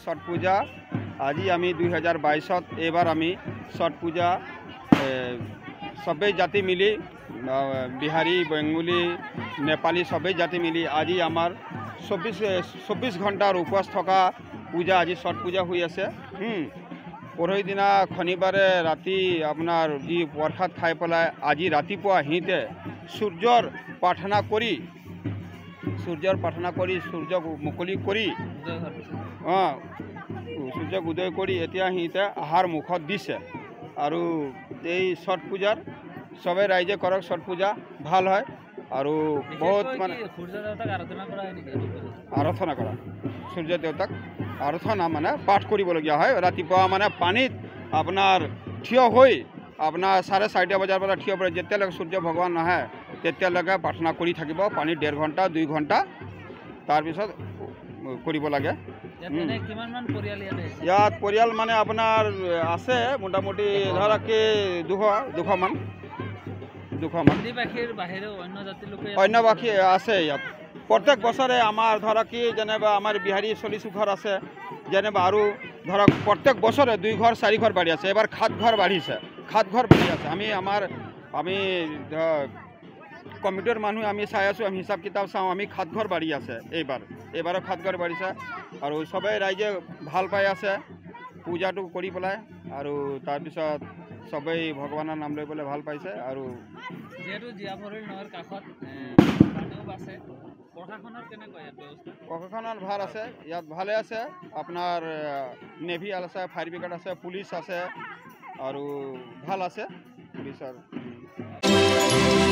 ছট পূজা আজি আমি 2022 এবার আমি ছট পূজা সবাই জাতি মিলি বিহারি বেঙ্গলি নেপালী সবাই জাতি মিলি আজি আমার 24 ঘণ্টার উপবাস থকা পূজা আজি ছট পূজা হয়ে আছে। পরহি দিনা শনিবারে রাতি আপনার যি প্রসাদ খাই পেলাই আজি রাতিপুয়া হিঁতে সূর্যর প্রার্থনা করি সূর্য মুকলি করি সূর্যক উদয় করি এতিয়া হিঁতে আহার মুখত দিছে। আর এই ছট পূজার সবাই রাইজে করক, ছট পূজা ভাল হয়। আর বহুত মানে আরাধনা করা সূর্য দেবতাক আরাধনা মানে পাঠ করবলগীয়া হয়। রাতিপুৱা মানে পানীত আপনার থিয় হয়ে আপনার 4:30 বজাৰ পৰা থিয় পৰে, যেতিয়ালৈকে সূর্য ভগবান নাহে তেতিয়ালৈকে প্ৰাৰ্থনা কৰি থাকিব। পানীত 1.5 ঘণ্টা 2 ঘণ্টা তাৰপিছত কৰিব লাগে। ইয়াত পৰিয়াল মানে আপোনাৰ আছে মোটামুটি ধৰক 200 মান অন্য বাসী আছে ইয়াত। প্রত্যেক বছরে আমার ধরক কি যেনেবা আমার বিহারি 40 ঘর আছে, যেনেবা আর ধরক প্রত্যেক বছরে 2 ঘর 4 ঘর বাড়ি আছে। এবার খাত ঘর বাড়িছে, আমি কমিটির মানুষ আমি চাই আছো, আমি হিসাব কিতাব চাওঁ, আমি খাত ঘর বাড়ি আছে। এবারও খাত ঘর বাড়িছে। আর সবাই রাইজে ভাল পাই আছে পূজাটো কৰি পেলাই। আৰু তাৰপিছত সবাই ভগৱানৰ নাম লৈ পেলাই ভাল পাইছে। আৰু যেহেতু জীয়াভৰলী নৈৰ কাষত আছে, প্রশাসনের ভাল আছে, ইয়াত ভালে আছে। আপনার নেভি আছে, ফায়ার ব্রিগেড আছে, পুলিশ আছে, আর ভাল আছে পুলিশের।